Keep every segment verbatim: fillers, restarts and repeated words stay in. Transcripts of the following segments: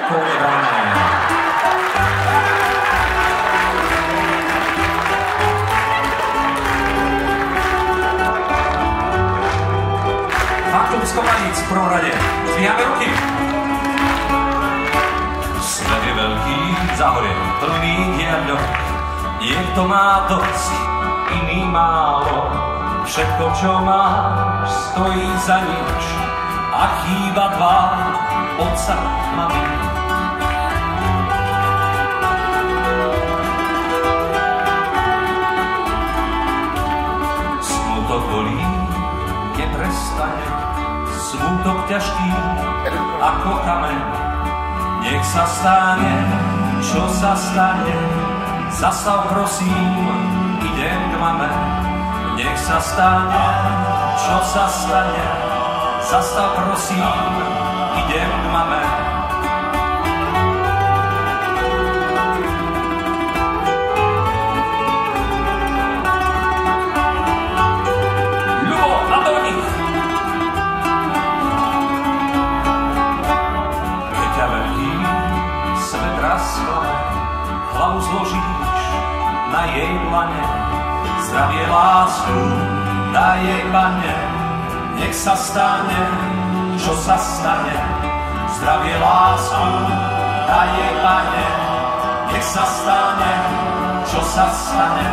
Kone brané. Faktum z Komanic v prvom rade. Zdvíhame ruky. Svet je veľký, zahore plný diaľok. Niekto má dosť, iný málo. Všetko, čo máš, stojí za nič. A chýba dva, otca, mami. Smutok bolí, neprestane. Smutok ťažký, ako kameň. Nech sa stane, čo sa stane. Zastav, prosím, idem k mame. Nech sa stane, čo sa stane. Zastav, prosím, idem k mame. Ľubo, na to nich! Keď ťa veľký svet raz sklame, hlavu zložíš na jej dlane, zdravie, lásku daj jej, Pane. Nech sa stane, čo sa stane. Zdravie, lásku daj jej, Pane. Nech sa stane, čo sa stane.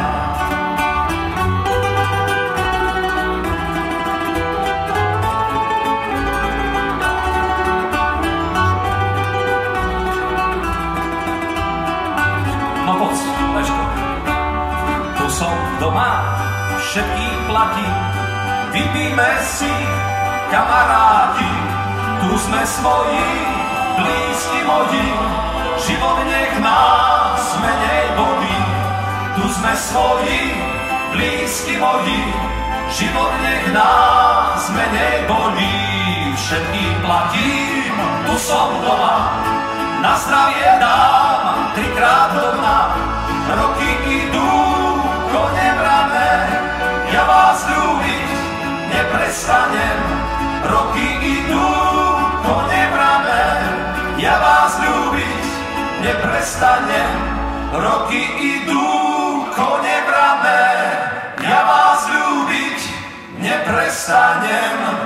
No poď, Leško. Tu som doma, všetkých platí. Vypíme si, kamaráti, tu sme svoji, blízky moji. Život nech nás menej bolí. Tu sme svoji, blízky moji. Život nech nás menej bolí. Všetkých platím, tu som doma. Na zdravie dám trikrát doma. Roky idú, kone brané. Ja vás ľúbiť neprestanem. Roky idú, kone brané. Ja vás ľúbiť neprestanem. Roky idú, kone brané. Ja vás ľúbiť neprestanem.